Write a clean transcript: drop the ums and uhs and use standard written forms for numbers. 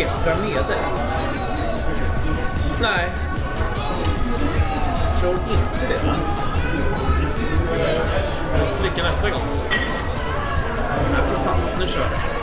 nyktra medel? Nej. Jag tror inte det. Lycka nästa gång. Jag tror fan, nu kör vi.